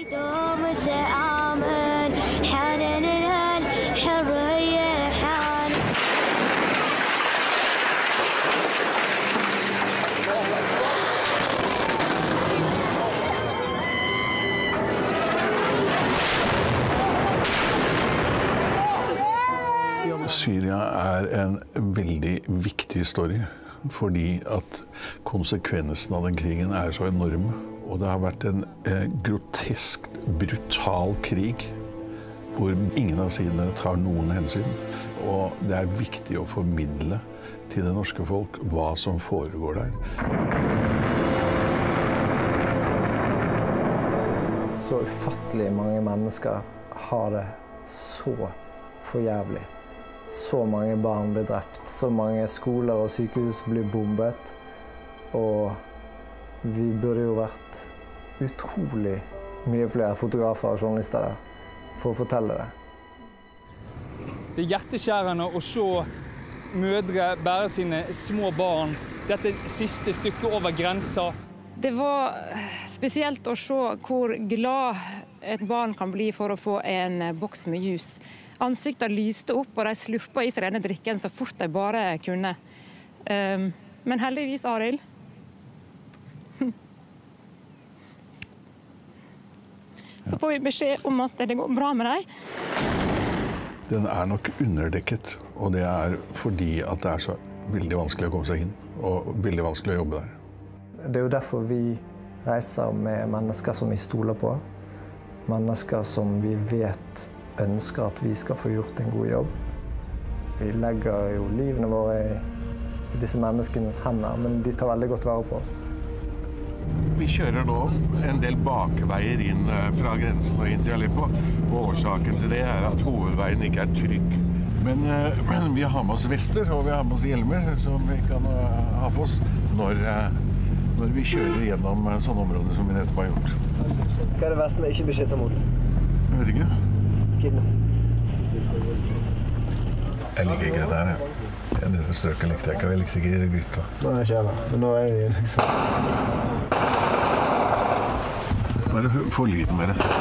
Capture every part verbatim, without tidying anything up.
Syria er en veldig viktig historie, fordi at konsekvensen av den krigen er så enorme. Og det har vært en eh, grotesk, brutal krig, hvor ingen av sidene tar noen hensyn. Og det er viktig å formidle til det norske folk hva som foregår der. Så ufattelig mange mennesker har det så forjævlig. Så mange barn blir drept, så mange skoler og sykehus blir bombet. Og vi burde jo vært utrolig mye flere fotografer og journalister der for å fortelle det. Det er hjerteskjærende å se mødre bære sine små barn dette siste stykket over grensa. Det var spesielt å se hvor glad et barn kan bli for å få en boks med jus. Ansiktet lyste opp, og de slurpa i seg denne drikken så fort de bare kunne. Um, men heldigvis, Arild, så får vi beskjed om at det går bra med dem. Den er nok underdekket, og det er fordi at det er så veldig vanskelig å komme seg inn, og veldig vanskelig å jobbe der. Det er jo derfor vi reiser med mennesker som vi stoler på, mennesker som vi vet ønsker at vi skal få gjort en god jobb. Vi legger jo livene våre i, i disse menneskenes hender, men de tar veldig godt vare på oss. Vi kjører nå en del bakveier inn fra grensen og inn til Aleppo, og årsaken til det er at hovedveien ikke er trygg. Men, men vi har med oss vester, og vi har med oss hjelmer som vi kan ha på oss når, når vi kjører gjennom sånne områder som vi nettopp har gjort. Hva er det vestene ikke beskytter mot? Jeg vet ikke. Kidnapping. Jeg liker ikke det der. Dette strøket likte jeg ikke, jeg likte ikke de gutta. Nå er jeg ikke heller, men nå er vi liksom. Bare få lyden med det.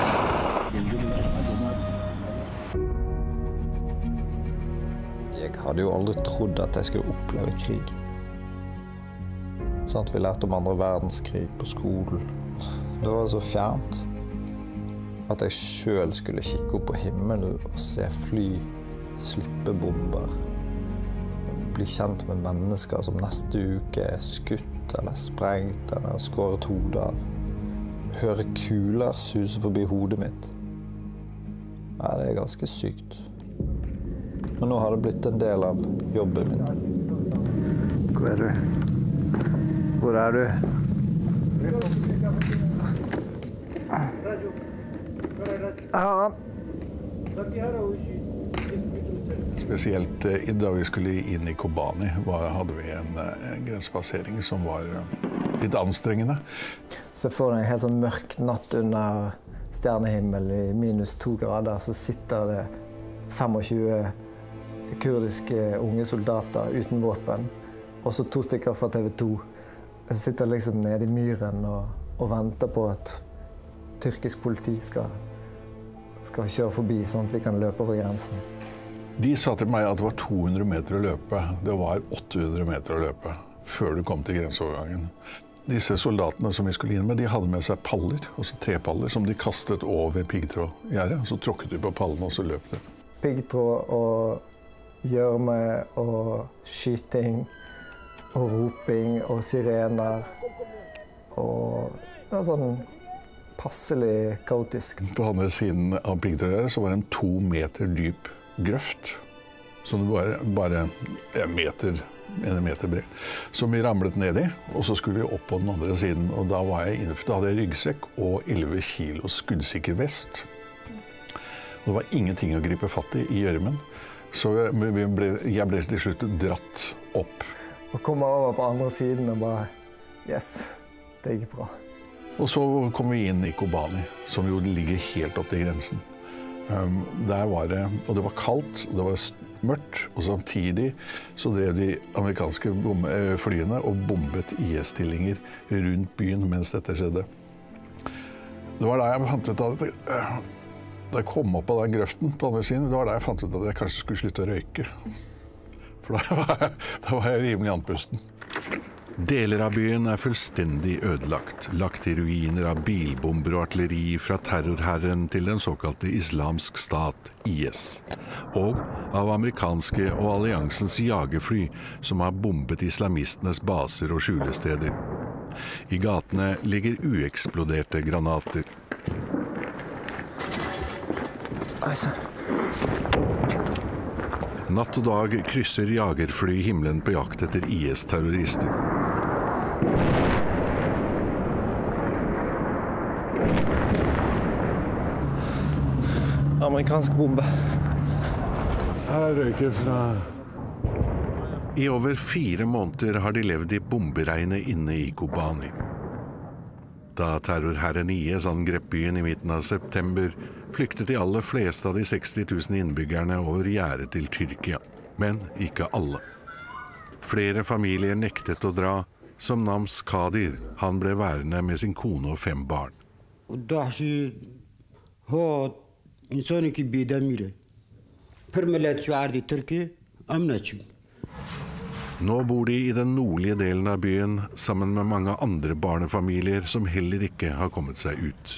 Jeg hadde jo aldri trodd at jeg skulle oppleve krig. Sånn at vi lærte om andre verdenskrig på skolen. Det var så fjernt at jeg selv skulle kikke opp på himmelen og se fly, slippe bomber. Bli kjent med mennesker som neste uke er skutt eller sprengt eller skåret hodet av. Høre kuler suse forbi hodet mitt. Ja, det er ganske sykt. Men nå har det blitt en del av jobben min. Hvor er du? Hvor er du? Jeg har han. Spesielt da vi skulle inn i Kobani, hadde vi en, en grensepassering som var litt anstrengende. Så får du en helt sånn mørk natt under stjernehimmel i minus to grader, så sitter det tjuefem kurdiske unge soldater uten våpen, og så to stykker fra T V to. Jeg sitter liksom nede i myren og, og venter på at tyrkisk politi skal, skal kjøre forbi, sånn at vi kan løpe over grensen. De sa til meg at det var to hundre meter å løpe. Det var åtte hundre meter å løpe før du kom til grenseovergangen. Disse soldatene som vi skulle inn med, de hadde med seg paller, også trepaller, som de kastet over piggtrådgjerdet. Så tråkket de på pallene, og så løp de. Piggtråd og gjørme og skyting og roping og sirener. Og det var sånn passelig kaotisk. På andre siden av piggtrådgjerdet så var det en to meter dyp grøft, som var bare en meter, en meter bred, som vi ramlet ned i, og så skulle vi opp på den andre siden, og da var jeg innenfor, da hadde jeg ryggsekk og elleve kilo skuddsikker vest. Det var ingenting å gripe fatt i i gjørmen, så jeg ble, jeg ble til slutt dratt opp. Og kom over på andre siden og bare, yes, det gikk bra. Og så kom vi inn i Kobani, som jo ligger helt opp til grensen. Um, der var det, og det var kaldt, og det var mørkt, og samtidig så drev de amerikanske flyene og bombet I S-stillinger rundt byen mens dette skjedde. Det var da jeg fant ut at da jeg kom opp av den grøften på andre siden, det var da jeg fant ut at jeg kanskje skulle slutte å røyke. For da var jeg, da var jeg rimelig andpusten. Deler av byen er fullstendig ødelagt, lagt i ruiner av bilbomber og artilleri fra terrorherren til den såkalte islamsk stat, I S, og av amerikanske og alliansens jagerfly som har bombet islamistenes baser og skjulesteder. I gatene ligger ueksploderte granater. Natt og dag krysser jagerfly himmelen på jakt etter I S-terrorister. Amerikansk bombe. Her er røyken fra... I over fire måneder har de levd i bomberegnet inne i Kobani. Da terrorherren I S angrep byen i midten av september, flyktet de aller fleste av de seksti tusen innbyggerne over gjerdet til Tyrkia, men ikke alle. Flere familier nektet å dra, som Nams Kadir. Han ble værende med sin kone og fem barn. Nå bor de i den nordlige delen av byen sammen med mange andre barnefamilier som heller ikke har kommet seg ut.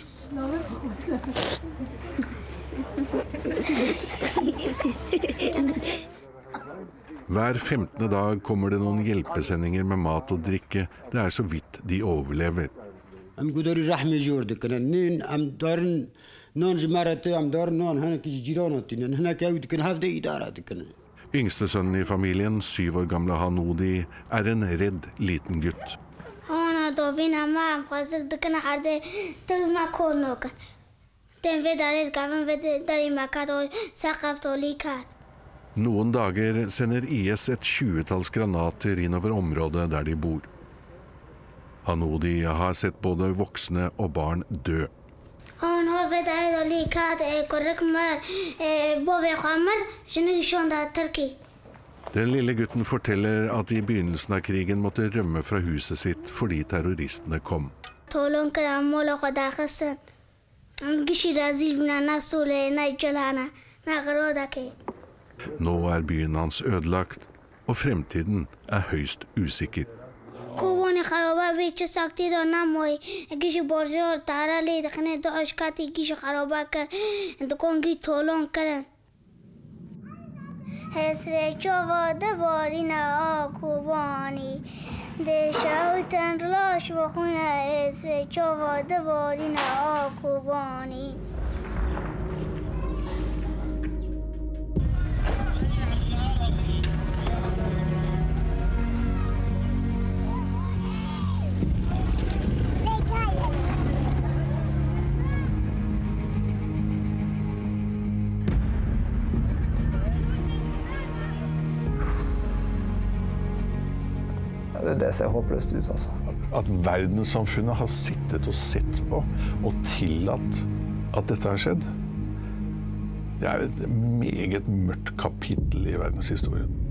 Hver femtende dag kommer det noen hjelpesendinger med mat og drikke. Det er så vidt de overlever. Yngstesønnen i familien, syv år gamle Hanodi, er en redd liten gutt. Noen dager sender I S et tjuetalls granater innover området der de bor. Hanodi har sett både voksne og barn dø. Den lille gutten forteller at i begynnelsen av krigen måtte rømme fra huset sitt fordi terroristene kom. Nå er byen hans ødelagt, og fremtiden er høyst usikker. کوبانی خرابه به چه ساکتی را نمایی گیش بارزار تاره لید خنه داشت کتی گیش خرابه کرد دکان گیش طولان کرد حسر چواده باری نه کوبانی دشاو تن راش بخونه حسر چواده باری نه کوبانی Det det ser håpløst ut, altså. At verdenssamfunnet har sittet og sett på og tillatt at dette har skjedd, det er et meget mørkt kapittel i verdenshistorien.